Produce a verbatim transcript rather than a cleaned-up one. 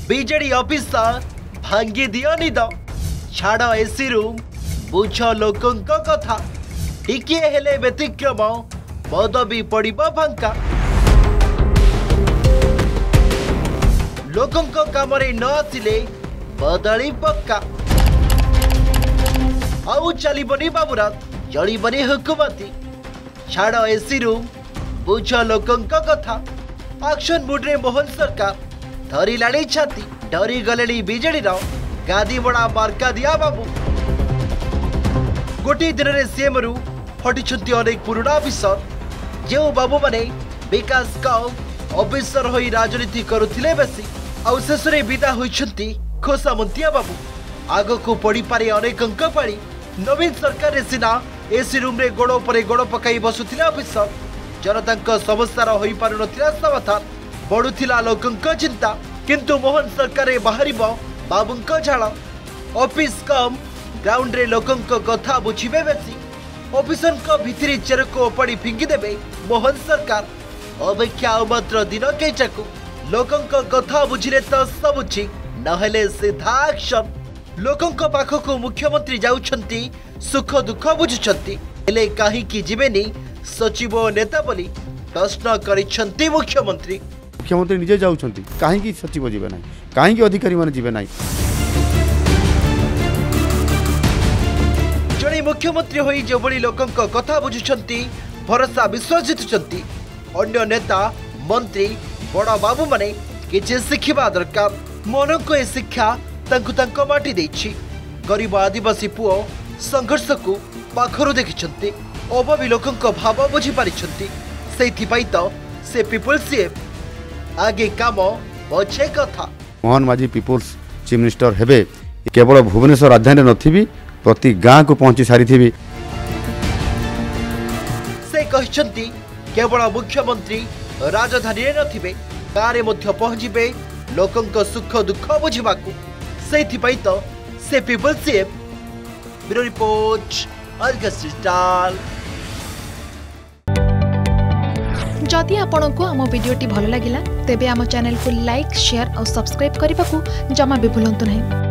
BJD officer भांगी दियो निद छाड़ एसी रूम बुझ लोकों कथा टिके हेले व्यतिक्रम मद भी पड़िबो फांका लोकों काम न आसिले बदली पक्का आउ चलबनी बाबूरात जड़बनी हुकुमती छाड़ एसी रूम बुझ लोकों कथा एक्शन मुड्रे मोहन सरकार धरी लाणी छाती डरी गले बीजेडी गादी बड़ा मार्का दिया बाबू गोटे दिन में सीएम रु हटिछंती अनेक पुराना अफिसर जो बाबू माने विकास कम अफिसर होई राजनीति करुथिले बेसी आउ शेष विदा होइछंती खोसा मंतिया बाबू आग को पड़ी पारे अनेक अंक पाड़ी नवीन सरकार सीना एसी रूम रे गोड़ पर गोड़ पकाई बसुथिले अफिसर जनता समस्या हो पारु नथिला समाधान बढ़ुथिला लोकंक चिंता किंतु मोहन सरकार बाहर बाबूंक झाड़ ऑफिस कम ग्राउंड रे लोकंक कथा बुझिबे बेसी ऑफिसर भितरी चेर को ओपाड़ी फिंगिदेवे मोहन सरकार अपेक्षा मात्र दिन कैचाकू लोकंक कथा बुझिले तो सब ठीक नहेले सीधा एक्शन लोकंक पाखक मुख्यमंत्री जाउछंती सुख दुख बुझुछंती हेले काहे की जीवेनी सचिव नेता बोली प्रश्न करिछंती मुख्यमंत्री मुख्यमंत्री निजे जाउछंती काहे की सचिव जीवे नाही काहे की अधिकारी माने जीवे नाही जणे मुख्यमंत्री होई जो बड़ी लोकंक कथा बुझुछंती भरोसा विश्वास जितुछंती अन्य नेता मंत्री बड़ा बाबू माने किछि शिखिबा दरकार मन को ए शिक्षा तांकु तांको माटी देछि गरीब आदिवासी पुओ संघर्ष को पाखरु देखिछंती अभावी लोकंक भाव बुझी पारिछंती सेथि पई तो से पीपल सीएम आगे काम पछे कथा मोहन माझी पीपुल्स चीफ मिनिस्टर हेबे केवल भुवनेश्वर राजधानी नथिबी प्रति गाँ को पहुंची सारी थी से कहते केवल मुख्यमंत्री राजधानी नथिबे गाँव में पहुंचे लोकंक सुख दुख बुझाक से तो से पीपल CM bureau report Argus digital. जदि आपंक आम भिडी भल लगा तेब आम चैनल को लाइक शेयर और सब्सक्राइब करने को जमा भी भूलु नहीं।